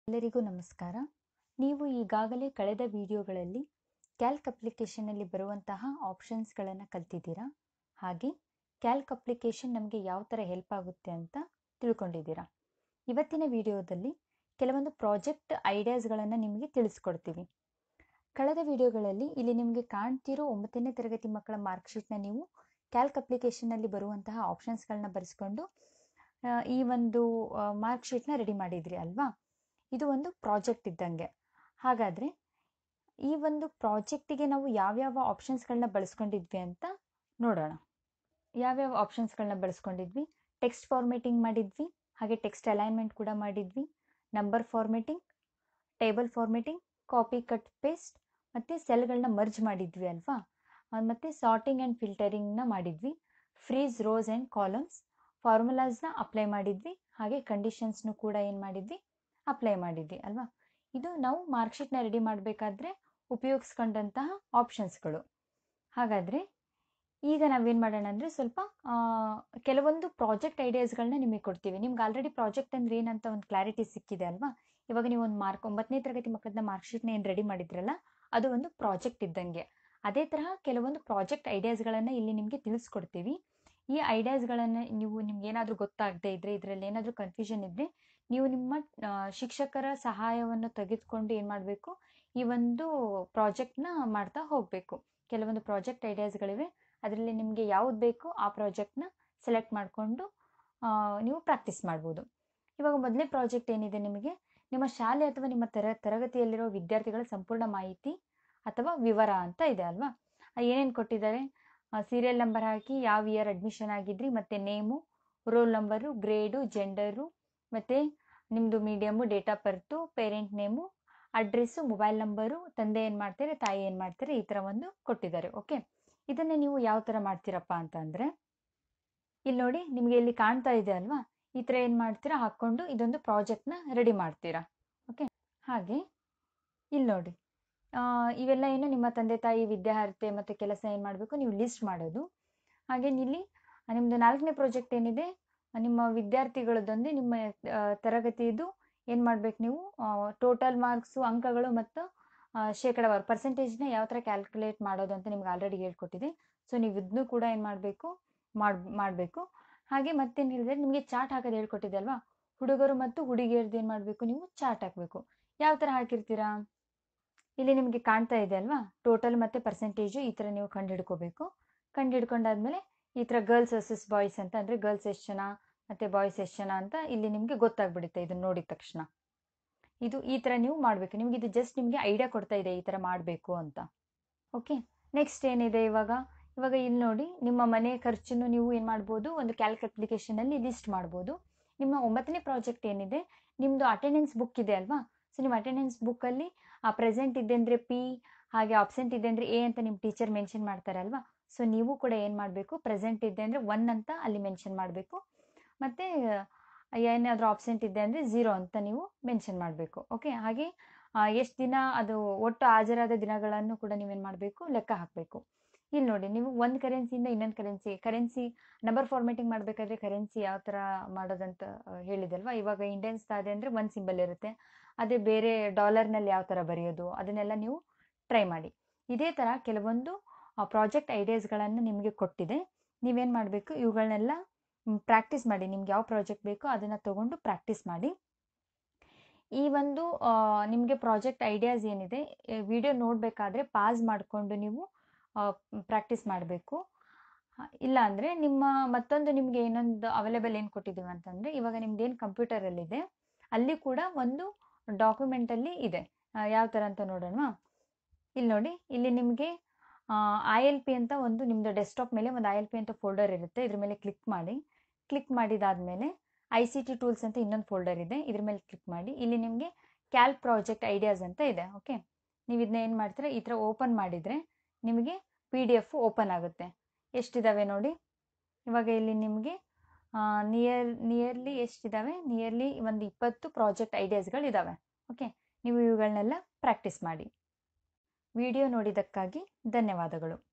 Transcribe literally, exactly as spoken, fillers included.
ಎಲ್ಲರಿಗೂ ನಮಸ್ಕಾರ. ನೀವು ಈಗಾಗಲೇ ಕಳೆದ ವಿಡಿಯೋಗಳಲ್ಲಿ ಕ್ಯಾಲ್ಕ್ ಅಪ್ಲಿಕೇಶನ್ನಲ್ಲಿ ಬರುವಂತಹ ಆಪ್ಷನ್ಸ್ಗಳನ್ನು ಕಲ್ತಿದ್ದೀರಾ. ಹಾಗೆ ಕ್ಯಾಲ್ಕ್ ಅಪ್ಲಿಕೇಶನ್ ನಮಗೆ ಯಾವ ಥರ ಹೆಲ್ಪ್ ಆಗುತ್ತೆ ಅಂತ ತಿಳ್ಕೊಂಡಿದ್ದೀರಾ. ಇವತ್ತಿನ ವಿಡಿಯೋದಲ್ಲಿ ಕೆಲವೊಂದು ಪ್ರಾಜೆಕ್ಟ್ ಐಡಿಯಾಸ್ಗಳನ್ನು ನಿಮಗೆ ತಿಳಿಸ್ಕೊಡ್ತೀವಿ. ಕಳೆದ ವಿಡಿಯೋಗಳಲ್ಲಿ ಇಲ್ಲಿ ನಿಮಗೆ ಕಾಣ್ತಿರೋ ಒಂಬತ್ತನೇ ತರಗತಿ ಮಕ್ಕಳ ಮಾರ್ಕ್ಶೀಟ್ನ ನೀವು ಕ್ಯಾಲ್ಕ್ ಅಪ್ಲಿಕೇಶನ್ನಲ್ಲಿ ಬರುವಂತಹ ಆಪ್ಷನ್ಸ್ಗಳನ್ನ ಬರೆಸ್ಕೊಂಡು ಈ ಒಂದು ಮಾರ್ಕ್ಶೀಟ್ನ ರೆಡಿ ಮಾಡಿದ್ರಿ ಅಲ್ವಾ. ಇದು ಒಂದು ಪ್ರಾಜೆಕ್ಟ್ ಇದ್ದಂಗೆ. ಹಾಗಾದರೆ ಈ ಒಂದು ಪ್ರಾಜೆಕ್ಟಿಗೆ ನಾವು ಯಾವ್ಯಾವ ಆಪ್ಷನ್ಸ್ಗಳನ್ನ ಬಳಸ್ಕೊಂಡಿದ್ವಿ ಅಂತ ನೋಡೋಣ. ಯಾವ್ಯಾವ ಆಪ್ಷನ್ಸ್ಗಳನ್ನ ಬಳಸ್ಕೊಂಡಿದ್ವಿ? ಟೆಕ್ಸ್ಟ್ ಫಾರ್ಮೇಟಿಂಗ್ ಮಾಡಿದ್ವಿ, ಹಾಗೆ ಟೆಕ್ಸ್ಟ್ ಅಲೈನ್ಮೆಂಟ್ ಕೂಡ ಮಾಡಿದ್ವಿ, number formatting, table formatting, copy cut paste, ಮತ್ತು ಸೆಲ್ಗಳನ್ನ ಮರ್ಜ್ ಮಾಡಿದ್ವಿ ಅಲ್ವಾ. ಮತ್ತು ಸಾರ್ಟಿಂಗ್ ಆ್ಯಂಡ್ ಫಿಲ್ಟರಿಂಗ್ನ ಮಾಡಿದ್ವಿ, ಫ್ರೀಸ್ ರೋಸ್ ಆ್ಯಂಡ್ ಕಾಲಮ್ಸ್, ಫಾರ್ಮುಲಾಸ್ನ ಅಪ್ಲೈ ಮಾಡಿದ್ವಿ, ಹಾಗೆ ಕಂಡೀಷನ್ಸ್ನು ಕೂಡ ಏನು ಮಾಡಿದ್ವಿ ಅಪ್ಲೈ ಮಾಡಿದ್ವಿ ಅಲ್ವಾ. ಇದು ನಾವು ಮಾರ್ಕ್ಶೀಟ್ನ ರೆಡಿ ಮಾಡಬೇಕಾದ್ರೆ ಉಪಯೋಗಿಸ್ಕೊಂಡಂತಹ ಆಪ್ಷನ್ಸ್ಗಳು. ಹಾಗಾದರೆ ಈಗ ನಾವೇನು ಮಾಡೋಣ ಅಂದರೆ ಸ್ವಲ್ಪ ಕೆಲವೊಂದು ಪ್ರಾಜೆಕ್ಟ್ ಐಡಿಯಾಸ್ಗಳನ್ನ ನಿಮಗೆ ಕೊಡ್ತೀವಿ. ನಿಮ್ಗೆ ಆಲ್ರೆಡಿ ಪ್ರಾಜೆಕ್ಟ್ ಅಂದರೆ ಏನಂತ ಒಂದು ಕ್ಲಾರಿಟಿ ಸಿಕ್ಕಿದೆ ಅಲ್ವಾ. ಇವಾಗ ನೀವು ಒಂದು ಮಾರ್ಕ್ ಒಂಬತ್ತನೇ ತರಗತಿ ಮಕ್ಕಳನ್ನ ಮಾರ್ಕ್ಶೀಟ್ನ ಏನು ರೆಡಿ ಮಾಡಿದ್ರಲ್ಲ, ಅದು ಒಂದು ಪ್ರಾಜೆಕ್ಟ್ ಇದ್ದಂಗೆ. ಅದೇ ತರಹ ಕೆಲವೊಂದು ಪ್ರಾಜೆಕ್ಟ್ ಐಡಿಯಾಸ್ಗಳನ್ನು ಇಲ್ಲಿ ನಿಮಗೆ ತಿಳಿಸ್ಕೊಡ್ತೀವಿ. ಈ ಐಡಿಯಾಸ್ಗಳನ್ನು ನೀವು ನಿಮ್ಗೆ ಏನಾದರೂ ಗೊತ್ತಾಗದೇ ಇದ್ದರೆ, ಇದರಲ್ಲಿ ಏನಾದರೂ ಕನ್ಫ್ಯೂಷನ್ ಇದ್ದರೆ, ನೀವು ನಿಮ್ಮ ಶಿಕ್ಷಕರ ಸಹಾಯವನ್ನು ತೆಗೆದುಕೊಂಡು ಏನು ಮಾಡಬೇಕು, ಈ ಒಂದು ಪ್ರಾಜೆಕ್ಟ್ನ ಮಾಡ್ತಾ ಹೋಗಬೇಕು. ಕೆಲವೊಂದು ಪ್ರಾಜೆಕ್ಟ್ ಐಡಿಯಾಸ್ಗಳಿವೆ, ಅದರಲ್ಲಿ ನಿಮಗೆ ಯಾವ್ದು ಬೇಕು ಆ ಪ್ರಾಜೆಕ್ಟ್ನ ಸೆಲೆಕ್ಟ್ ಮಾಡಿಕೊಂಡು ನೀವು ಪ್ರಾಕ್ಟೀಸ್ ಮಾಡ್ಬೋದು. ಇವಾಗ ಮೊದಲನೇ ಪ್ರಾಜೆಕ್ಟ್ ಏನಿದೆ, ನಿಮಗೆ ನಿಮ್ಮ ಶಾಲೆ ಅಥವಾ ನಿಮ್ಮ ತರ ತರಗತಿಯಲ್ಲಿರೋ ವಿದ್ಯಾರ್ಥಿಗಳ ಸಂಪೂರ್ಣ ಮಾಹಿತಿ ಅಥವಾ ವಿವರ ಅಂತ ಇದೆ ಅಲ್ವಾ. ಏನೇನು ಕೊಟ್ಟಿದ್ದಾರೆ? ಸೀರಿಯಲ್ ನಂಬರ್ ಹಾಕಿ ಯಾವ ಇಯರ್ ಅಡ್ಮಿಷನ್ ಆಗಿದ್ರಿ, ಮತ್ತು name, roll number, grade, gender, ಮತ್ತು ನಿಮ್ಮದು medium, date of birth, parent name, address, mobile number, ತಂದೆ ಏನು ಮಾಡ್ತಾರೆ, ತಾಯಿ ಏನು ಮಾಡ್ತಾರೆ, ಈ ಥರ ಒಂದು ಕೊಟ್ಟಿದ್ದಾರೆ. ಓಕೆ, ಇದನ್ನೇ ನೀವು ಯಾವ ಥರ ಮಾಡ್ತೀರಪ್ಪ ಅಂತ ಅಂದರೆ, ಇಲ್ಲಿ ನೋಡಿ ನಿಮಗೆ ಇಲ್ಲಿ ಕಾಣ್ತಾ ಇದೆ ಅಲ್ವಾ, ಈ ಥರ ಏನು ಮಾಡ್ತೀರಾ ಹಾಕ್ಕೊಂಡು ಇದೊಂದು ಪ್ರಾಜೆಕ್ಟ್ನ ರೆಡಿ ಮಾಡ್ತೀರಾ. ಓಕೆ, ಹಾಗೆ ಇಲ್ಲಿ ನೋಡಿ ಇವೆಲ್ಲ ಏನು ನಿಮ್ಮ ತಂದೆ ತಾಯಿ, ವಿದ್ಯಾರ್ಹತೆ ಮತ್ತು ಕೆಲಸ ಏನು ಮಾಡಬೇಕು ನೀವು ಲಿಸ್ಟ್ ಮಾಡೋದು. ಹಾಗೆ ಇಲ್ಲಿ ನಿಮ್ಮದು ನಾಲ್ಕನೇ ಪ್ರಾಜೆಕ್ಟ್ ಏನಿದೆ, ನಿಮ್ಮ ವಿದ್ಯಾರ್ಥಿಗಳದ್ದೊಂದು ನಿಮ್ಮ ತರಗತಿದು ಏನು ಮಾಡಬೇಕು ನೀವು ಟೋಟಲ್ ಮಾರ್ಕ್ಸು, ಅಂಕಗಳು ಮತ್ತು ಶೇಕಡಾವಾರು ಪರ್ಸೆಂಟೇಜ್ನ ಯಾವ ಥರ ಕ್ಯಾಲ್ಕುಲೇಟ್ ಮಾಡೋದು ಅಂತ ನಿಮ್ಗೆ ಆಲ್ರೆಡಿ ಹೇಳ್ಕೊಟ್ಟಿದೆ. ಸೊ ನೀವು ಇದನ್ನು ಕೂಡ ಏನು ಮಾಡಬೇಕು ಮಾಡಿ ಮಾಡಬೇಕು. ಹಾಗೆ ಮತ್ತೇನು ಹೇಳಿದ್ರೆ, ನಿಮಗೆ ಚಾರ್ಟ್ ಹಾಕೋದು ಹೇಳ್ಕೊಟ್ಟಿದೆ ಅಲ್ವಾ. ಹುಡುಗರು ಮತ್ತು ಹುಡುಗಿಯರದ್ದು ಏನು ಮಾಡಬೇಕು, ನೀವು ಚಾರ್ಟ್ ಹಾಕಬೇಕು. ಯಾವ ಥರ ಹಾಕಿರ್ತೀರಾ? ಇಲ್ಲಿ ನಿಮಗೆ ಕಾಣ್ತಾ ಇದೆ ಅಲ್ವಾ, ಟೋಟಲ್ ಮತ್ತು ಪರ್ಸೆಂಟೇಜು ಈ ಥರ ನೀವು ಕಂಡು ಹಿಡ್ಕೋಬೇಕು. ಕಂಡು ಹಿಡ್ಕೊಂಡಾದ್ಮೇಲೆ ಈ ಥರ ಗರ್ಲ್ಸ್ ವರ್ಸಸ್ ಬಾಯ್ಸ್ ಅಂತ, ಅಂದರೆ ಗರ್ಲ್ಸ್ ಎಷ್ಟು ಜನ ಮತ್ತು ಬಾಯ್ಸ್ ಎಷ್ಟು ಜನ ಅಂತ ಇಲ್ಲಿ ನಿಮಗೆ ಗೊತ್ತಾಗ್ಬಿಡುತ್ತೆ ಇದನ್ನು ನೋಡಿದ ತಕ್ಷಣ. ಇದು ಈ ಥರ ನೀವು ಮಾಡಬೇಕು. ನಿಮಗೆ ಇದು ಜಸ್ಟ್ ನಿಮಗೆ ಐಡಿಯಾ ಕೊಡ್ತಾ ಇದೆ ಈ ಥರ ಮಾಡಬೇಕು ಅಂತ. ಓಕೆ, ನೆಕ್ಸ್ಟ್ ಏನಿದೆ ಇವಾಗ ಇವಾಗ ಇಲ್ಲಿ ನೋಡಿ, ನಿಮ್ಮ ಮನೆ ಖರ್ಚನ್ನು ನೀವು ಏನು ಮಾಡ್ಬೋದು, ಒಂದು ಕ್ಯಾಲ್ಕ್ ಅಪ್ಲಿಕೇಶನಲ್ಲಿ ಲಿಸ್ಟ್ ಮಾಡ್ಬೋದು. ನಿಮ್ಮ ಒಂಬತ್ತನೇ ಪ್ರಾಜೆಕ್ಟ್ ಏನಿದೆ, ನಿಮ್ಮದು ಅಟೆಂಡೆನ್ಸ್ ಬುಕ್ ಇದೆ ಅಲ್ವಾ. ಸೊ ನಿಮ್ಮ ಅಟೆಂಡೆನ್ಸ್ ಬುಕ್ಕಲ್ಲಿ ಆ ಪ್ರೆಸೆಂಟ್ ಇದೆ ಅಂದರೆ ಪಿ, ಹಾಗೆ ಆಬ್ಸೆಂಟ್ ಇದೆ ಅಂದರೆ ಎ ಅಂತ ನಿಮ್ಮ ಟೀಚರ್ ಮೆನ್ಷನ್ ಮಾಡ್ತಾರೆ ಅಲ್ವಾ. ಸೊ ನೀವು ಕೂಡ ಏನು ಮಾಡಬೇಕು, ಪ್ರೆಸೆಂಟ್ ಇದೆ ಅಂದರೆ ಒನ್ ಅಂತ ಅಲ್ಲಿ ಮೆನ್ಷನ್ ಮಾಡಬೇಕು, ಮತ್ತು ಏನಾದರೂ ಆಬ್ಸೆಂಟ್ ಇದೆ ಅಂದರೆ ಝೀರೋ ಅಂತ ನೀವು ಮೆನ್ಷನ್ ಮಾಡಬೇಕು. ಓಕೆ, ಹಾಗೆ ಎಷ್ಟು ದಿನ ಅದು ಒಟ್ಟು ಹಾಜರಾದ ದಿನಗಳನ್ನು ಕೂಡ ನೀವೇನು ಮಾಡಬೇಕು, ಲೆಕ್ಕ ಹಾಕಬೇಕು. ಇಲ್ಲಿ ನೋಡಿ, ನೀವು ಒಂದು ಕರೆನ್ಸಿಯಿಂದ ಇನ್ನೊಂದು ಕರೆನ್ಸಿ ಕರೆನ್ಸಿ ನಂಬರ್ ಫಾರ್ಮೇಟಿಂಗ್ ಮಾಡಬೇಕಾದ್ರೆ ಕರೆನ್ಸಿ ಯಾವ ಥರ ಮಾಡೋದಂತ ಹೇಳಿದಲ್ವಾ. ಇವಾಗ ಇಂಡಿಯನ್ಸ್ ಅದೇ ಅಂದರೆ ಒಂದು ಸಿಂಬಲ್ ಇರುತ್ತೆ, ಅದೇ ಬೇರೆ ಡಾಲರ್ನಲ್ಲಿ ಯಾವ ಥರ ಬರೆಯೋದು ಅದನ್ನೆಲ್ಲ ನೀವು ಟ್ರೈ ಮಾಡಿ. ಇದೇ ಥರ ಕೆಲವೊಂದು ಪ್ರಾಜೆಕ್ಟ್ ಐಡಿಯಾಸ್ಗಳನ್ನು ನಿಮಗೆ ಕೊಟ್ಟಿದೆ. ನೀವೇನು ಮಾಡಬೇಕು, ಇವುಗಳನ್ನೆಲ್ಲ ಪ್ರಾಕ್ಟೀಸ್ ಮಾಡಿ. ನಿಮ್ಗೆ ಯಾವ ಪ್ರಾಜೆಕ್ಟ್ ಬೇಕೋ ಅದನ್ನು ತೊಗೊಂಡು ಪ್ರಾಕ್ಟೀಸ್ ಮಾಡಿ. ಈ ಒಂದು ನಿಮಗೆ ಪ್ರಾಜೆಕ್ಟ್ ಐಡಿಯಾಸ್ ಏನಿದೆ, ವಿಡಿಯೋ ನೋಡಬೇಕಾದ್ರೆ ಪಾಸ್ ಮಾಡಿಕೊಂಡು ನೀವು ಪ್ರಾಕ್ಟೀಸ್ ಮಾಡಬೇಕು. ಇಲ್ಲ ಅಂದರೆ ನಿಮ್ಮ ಮತ್ತೊಂದು ನಿಮಗೆ ಇನ್ನೊಂದು ಅವೈಲೇಬಲ್ ಏನು ಕೊಟ್ಟಿದ್ದೀವಿ ಅಂತಂದರೆ, ಇವಾಗ ನಿಮ್ದೇನು ಕಂಪ್ಯೂಟರಲ್ಲಿದೆ ಅಲ್ಲಿ ಕೂಡ ಒಂದು ಡಾಕ್ಯುಮೆಂಟಲ್ಲಿ ಇದೆ. ಯಾವ ಥರ ಅಂತ ನೋಡೋಣ. ಇಲ್ಲಿ ನೋಡಿ, ಇಲ್ಲಿ ನಿಮಗೆ ಐ ಎಲ್ ಪಿ ಅಂತ ಒಂದು ನಿಮ್ಮದು ಡೆಸ್ಕ್ಟಾಪ್ ಮೇಲೆ ಒಂದು ಐ ಎಲ್ ಪಿ ಅಂತ ಫೋಲ್ಡರ್ ಇರುತ್ತೆ. ಇದ್ರ ಮೇಲೆ ಕ್ಲಿಕ್ ಮಾಡಿ. ಕ್ಲಿಕ್ ಮಾಡಿದಾದಮೇಲೆ ಐ ಸಿ ಟಿ ಟೂಲ್ಸ್ ಅಂತ ಇನ್ನೊಂದು ಫೋಲ್ಡರ್ ಇದೆ, ಇದ್ರ ಮೇಲೆ ಕ್ಲಿಕ್ ಮಾಡಿ. ಇಲ್ಲಿ ನಿಮಗೆ ಕ್ಯಾಲ್ಕ್ ಪ್ರಾಜೆಕ್ಟ್ ಐಡಿಯಾಸ್ ಅಂತ ಇದೆ. ಓಕೆ, ನೀವು ಇದನ್ನ ಏನು ಮಾಡ್ತೀರಾ, ಈ ಥರ ಓಪನ್ ಮಾಡಿದರೆ ನಿಮಗೆ ಪಿ ಡಿ ಎಫ್ ಓಪನ್ ಆಗುತ್ತೆ. ಎಷ್ಟಿದ್ದಾವೆ ನೋಡಿ, ಇವಾಗ ಇಲ್ಲಿ ನಿಮಗೆ ನಿಯರ್ ನಿಯರ್ಲಿ ಎಷ್ಟಿದ್ದಾವೆ, ನಿಯರ್ಲಿ ಒಂದು ಇಪ್ಪತ್ತು ಪ್ರಾಜೆಕ್ಟ್ ಐಡಿಯಾಸ್ಗಳಿದ್ದಾವೆ. ಓಕೆ, ನೀವು ಇವುಗಳನ್ನೆಲ್ಲ ಪ್ರಾಕ್ಟೀಸ್ ಮಾಡಿ. ವಿಡಿಯೋ ನೋಡಿದ್ದಕ್ಕಾಗಿ ಧನ್ಯವಾದಗಳು.